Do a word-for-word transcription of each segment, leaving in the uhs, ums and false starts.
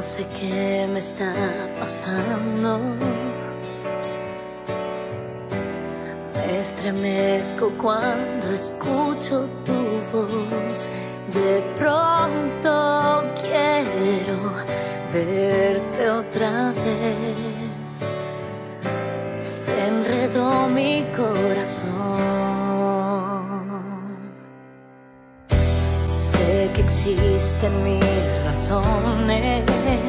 sé qué me está pasando. Me estremezco cuando escucho tu voz. De pronto quiero verte otra vez. Se enredó mi corazón. Sé que existen mil razones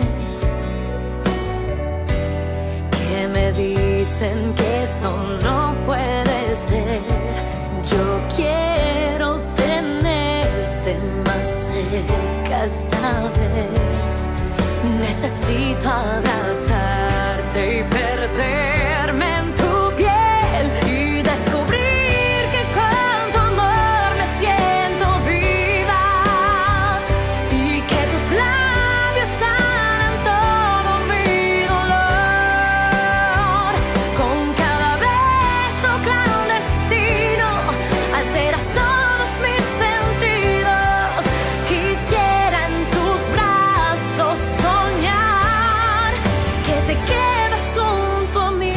que me dicen que esto no puede ser. Yo quiero tenerte más cerca esta vez. Necesito abrazarte y perderme en tu piel y descubrir que con tu amor me siento viva y que tus labios sanan todo mi dolor. Con cada beso clandestino alteras todos mis sentidos. Quisiera en tus brazos soñar que te quedas junto a mí.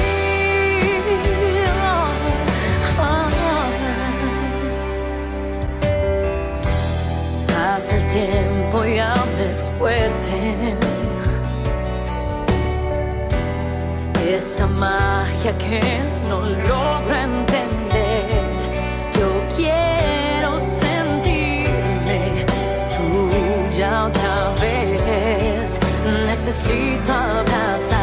Pasa el tiempo y abres fuerte esta magia que no logro entender. Yo quiero sentirme tuya otra vez. Necesito abrazar